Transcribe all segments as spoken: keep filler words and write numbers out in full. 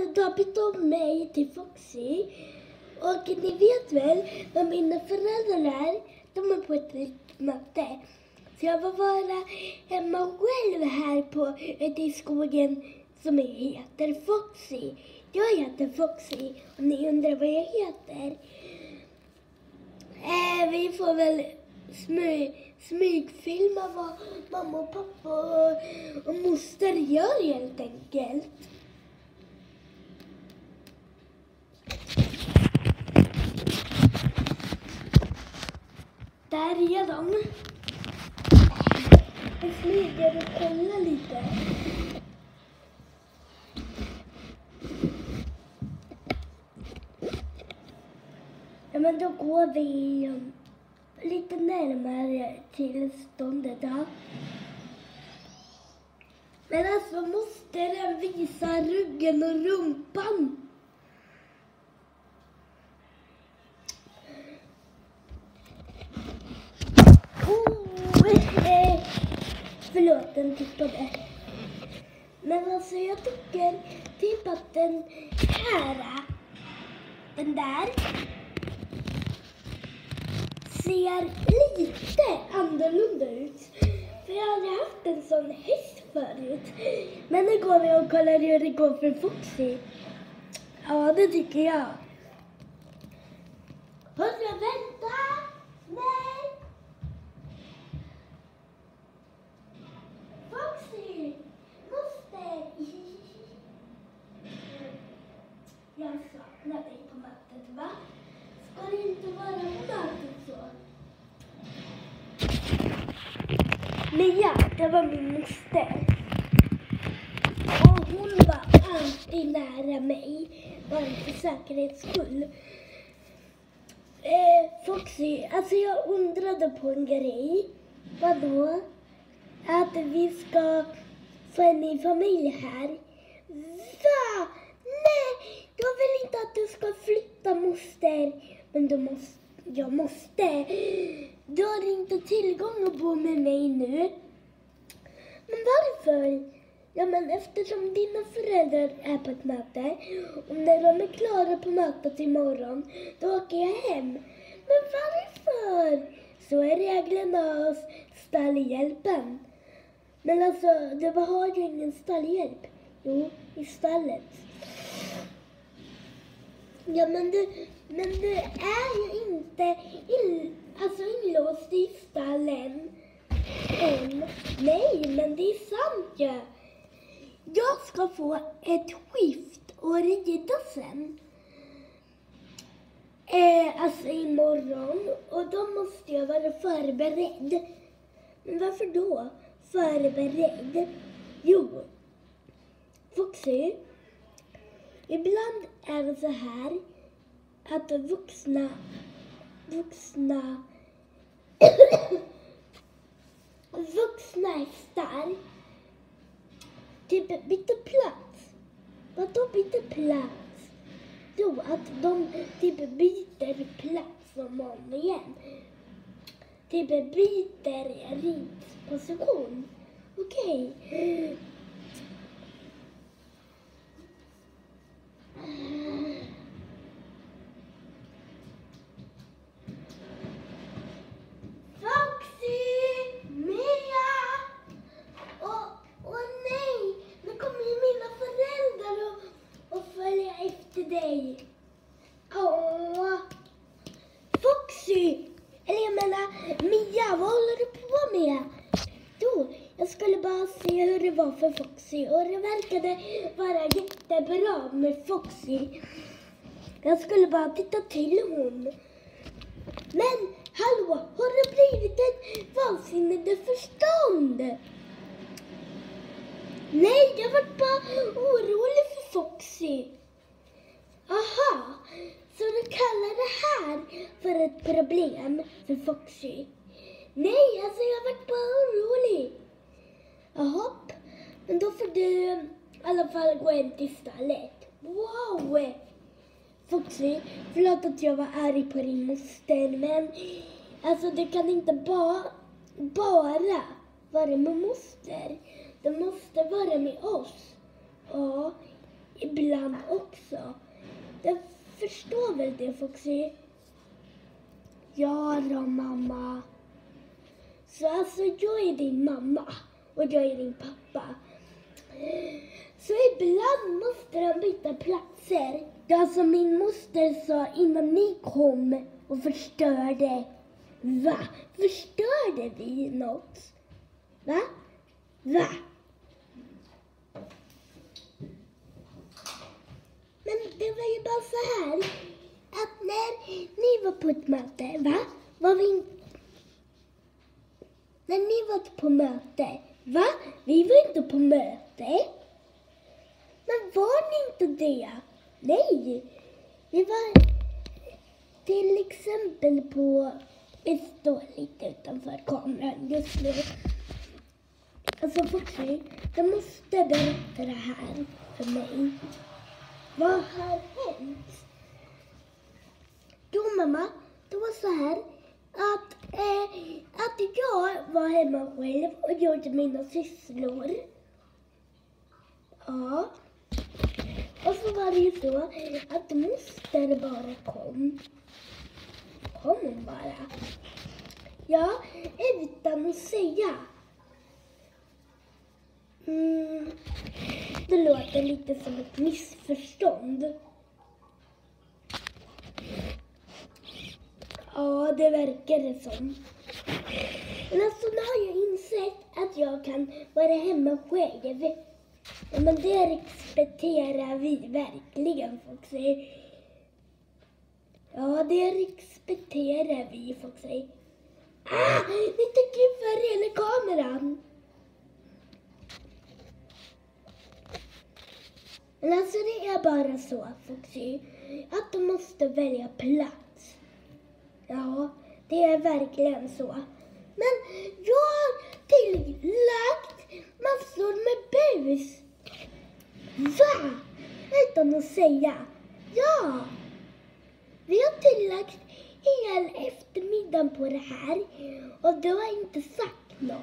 döpt om mig till Foxy. Och ni vet väl vad mina föräldrar, de är på ett litet möte. Så jag var bara hemma själv här på i skogen som heter Foxy. Jag heter Foxy och ni undrar vad jag heter. Eh, vi får väl smy, smygfilma vad mamma och pappa och, och moster gör helt enkelt. Där är de. Jag smyger och kollar lite. Ja, men då går vi um, lite närmare till ståndet. Ja. Men alltså måste den visa ryggen och rumpan. Förlåt, den tippade. Men alltså jag tycker typ att den här, den där, ser lite annorlunda ut. För jag har aldrig haft en sån häst förut. Men nu går vi och kollar hur det går för Foxy. Ja, det tycker jag. Hörru, vänta! Nej! Foxy! Moster! Jag saknar dig på mötet, va? Ska det inte vara på mötet så? Mia, det var min moster. Och hon var alltid nära mig. Bara för säkerhets skull. Eh, Foxy, alltså jag undrade på en grej. Vadå? Att vi ska få en ny familj här. Va? Nej, jag vill inte att du ska flytta, moster. Men du måste, jag måste. Du har inte tillgång att bo med mig nu. Men varför? Ja, men eftersom dina föräldrar är på ett möte. Och när de är klara på mötet imorgon, då åker jag hem. Men varför? Så är reglerna hos stallhjälpen. Men alltså, du har ju ingen stallhjälp. Jo, i stallet. Ja, men du, men du är ju inte in, alltså inlåst i stallen än. Nej, men det är sant ju. Ja. Jag ska få ett skift och rida sen. Eh, alltså imorgon. Och då måste jag vara förberedd. Men varför då? Förberedd? Jo. Foxy. Ibland är det så här att vuxna vuxna vuxna hästar typ byter plats. Vadå byter plats? Jo, att de typ byter plats om och om igen. Typ byter ridposition. Okej. Okay. Dig. Åh. Foxy. Eller jag menar, Mia, vad håller du på med? Jo, jag skulle bara se hur det var för Foxy. Och det verkade vara jättebra med Foxy. Jag skulle bara titta till hon. Men, hallå, har det blivit ett vansinnigt förstånd? Nej, jag var bara orolig för Foxy. Aha, så du kallar det här för ett problem för Foxy? Nej, alltså jag var bara orolig. Jaha, men då får du i alla fall gå in till stallet. Wow! Foxy, förlåt att jag var arg på din moster, men alltså du kan inte bara, bara vara med moster. Du måste vara med oss. Ja, ibland ibland också. Jag förstår väl det, Foxy? Ja då, mamma. Så alltså, jag är din mamma och jag är din pappa. Så ibland måste de byta platser. Ja, som min moster sa innan ni kom och förstörde. Va? Förstörde vi något? Va? Va? Men det var ju bara så här att när ni var på ett möte, va? Var vi inte... När ni var på möte, va? Vi var inte på möte. Men var ni inte det? Nej. Vi var till exempel på... Vi står lite utanför kameran just nu. Alltså Foxy, du måste berätta det här för mig. Vad har hänt? Jo mamma, det var så här att, eh, att jag var hemma själv och gjorde mina sysslor. Ja. Och så var det ju så att moster bara kom. Kom hon bara. Ja, utan att säga. Mm, det låter lite som ett missförstånd. Ja, det verkar det som. Men alltså nu har jag insett att jag kan vara hemma själv. Ja, men det respekterar vi verkligen, Foxy. Ja, det respekterar vi, Foxy. Ah, ni tycker för hela kameran. Men alltså det är bara så, Foxy, att du måste välja plats. Ja, det är verkligen så. Men jag har tillagt massor med bus. Va? Utan att säga. Ja. Vi har tillagt hela eftermiddagen på det här. Och du har inte sagt något.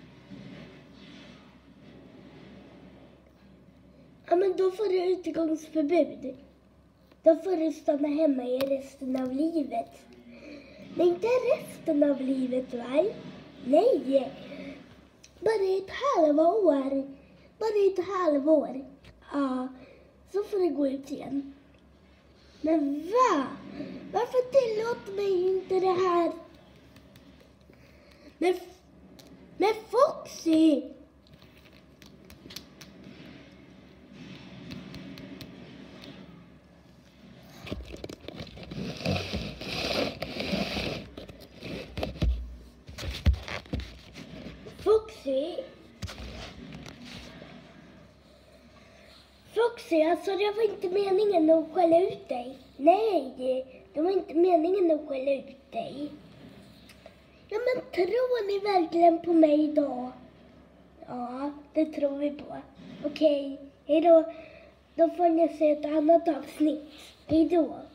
Ja, men då får du utegångsförbud. Då får du stanna hemma i resten av livet. Men inte resten av livet, va? Nej. Bara ett halvår. Bara ett halvår. Ja, så får du gå ut igen. Men va? Varför tillåter mig inte det här? Men, men Foxy! Foxy? Foxy, alltså det var inte meningen att skälla ut dig. Nej, det var inte meningen att skälla ut dig. Ja, men tror ni verkligen på mig då? Ja, det tror vi på. Okej, hej då. Då får ni se ett annat avsnitt. Hej då.